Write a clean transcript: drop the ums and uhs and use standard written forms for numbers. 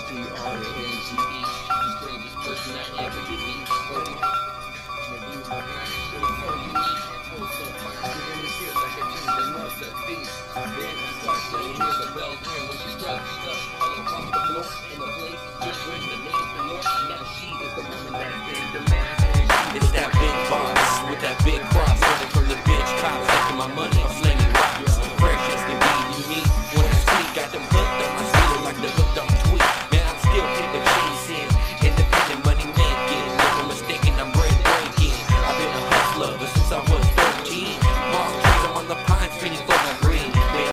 Meezee, the strangest person I ever did meet. Oh, unique, oh so fine, giving me feels like a dream, there must have been. Then I start to hear the bells ring when she stretched up all across the floor in the place just where the name's the Lord. Now she is the woman that's in demand.